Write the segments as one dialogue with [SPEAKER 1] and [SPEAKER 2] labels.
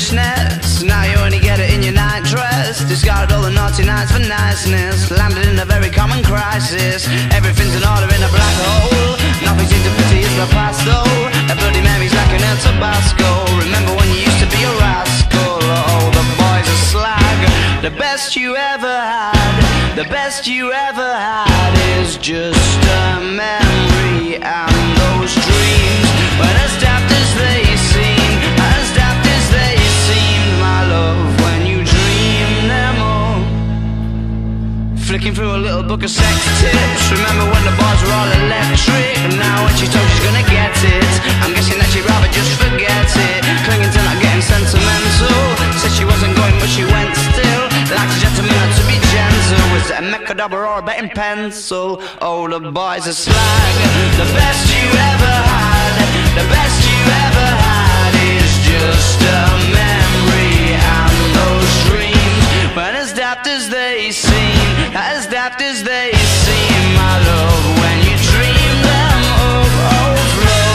[SPEAKER 1] foolishness. Now you only get it in your night dress. Discarded all the naughty nights for niceness. Landed in a very common crisis. Everything's in order in a black hole. Nothing seems to pity is the past though. A Bloody Mary's like an El Tabasco. Remember when you used to be a rascal? Oh, the boys are slag. The best you ever had, the best you ever had is just a memory. And those dreams, when as daft as they seem, as daft as they seemed, my love, when you dream them all. Flicking through a little book of sex tips. Remember when the bars were all electric? Now when she told she's gonna get it, I'm guessing that she'd rather just forget it. Clinging to not getting sentimental. Said she wasn't going but she went still. Like a gentleman had to be gentle. Was it a Mechadabra or a betting pencil? Oh, the boys are slag. The best you ever had, the best you ever had is just a memory. And those dreams, when as daft as they seem, as daft as they seem, my love, when you dream them overflow.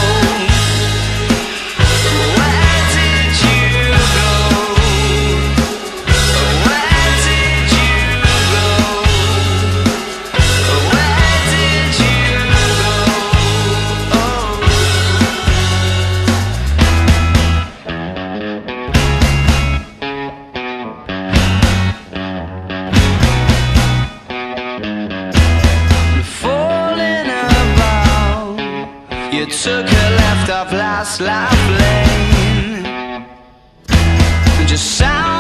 [SPEAKER 1] Where did you go? Where did you go? Where did you go? Falling about, you took a left off last life lane. Just sound